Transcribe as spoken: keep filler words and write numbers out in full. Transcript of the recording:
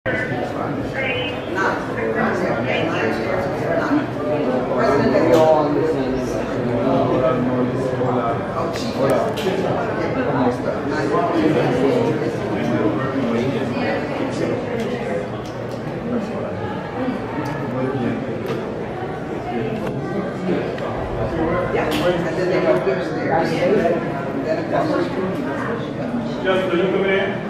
And then they go upstairs. Then across the street. Just, you come in.